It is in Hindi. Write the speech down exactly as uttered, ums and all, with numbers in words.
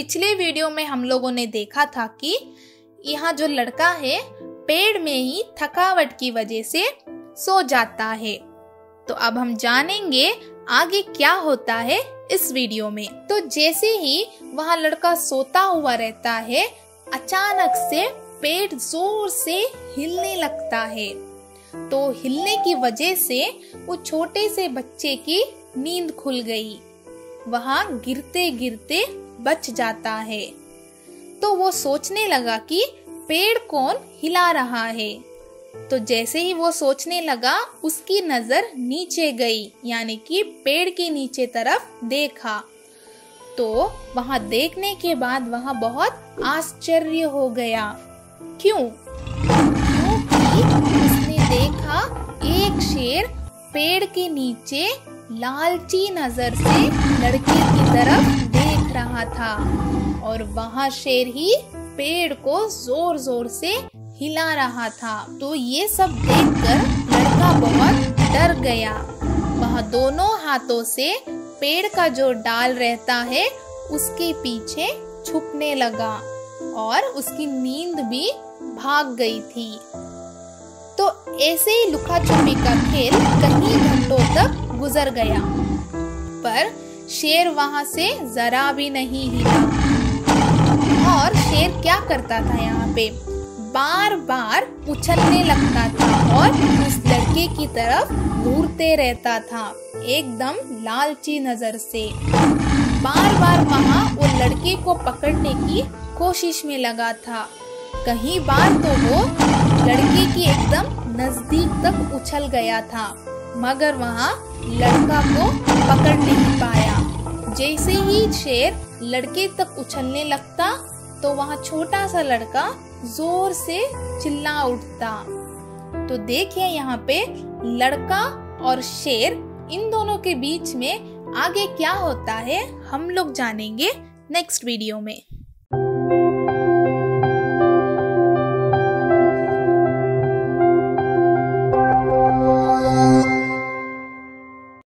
पिछले वीडियो में हम लोगों ने देखा था कि यहाँ जो लड़का है पेड़ में ही थकावट की वजह से सो जाता है। तो अब हम जानेंगे आगे क्या होता है इस वीडियो में। तो जैसे ही वहाँ लड़का सोता हुआ रहता है, अचानक से पेड़ जोर से हिलने लगता है। तो हिलने की वजह से वो छोटे से बच्चे की नींद खुल गई। वहाँ गिरते गिरते बच जाता है। तो वो सोचने लगा कि पेड़ कौन हिला रहा है। तो जैसे ही वो सोचने लगा, उसकी नजर नीचे गई, यानी कि पेड़ के नीचे तरफ देखा। तो वहाँ देखने के बाद वहाँ बहुत आश्चर्य हो गया। क्यों? क्योंकि उसने देखा एक शेर पेड़ के नीचे लालची नजर से लड़के की तरफ देख रहा था और वहाँ शेर ही पेड़ को जोर जोर से हिला रहा था। तो ये सब देखकर लड़का बहुत डर गया। वह दोनों हाथों से पेड़ का जो डाल रहता है उसके पीछे छुपने लगा और उसकी नींद भी भाग गई थी। तो ऐसे ही लुका छुपी का खेल कई घंटों तक गुजर गया, पर शेर वहां से जरा भी नहीं हिला। और शेर क्या करता था, यहाँ पे बार बार उछलने लगता था और उस लड़के की तरफ घूरते रहता था, एकदम लालची नजर से। बार बार वहाँ वो लड़के को पकड़ने की कोशिश में लगा था। कहीं बार तो वो लड़के की एकदम नजदीक तक उछल गया था, मगर वहाँ लड़का को पकड़ नहीं पाया। जैसे ही शेर लड़के तक उछलने लगता तो वहाँ छोटा सा लड़का जोर से चिल्ला उठता। तो देखिए यहाँ पे लड़का और शेर, इन दोनों के बीच में आगे क्या होता है हम लोग जानेंगे नेक्स्ट वीडियो में।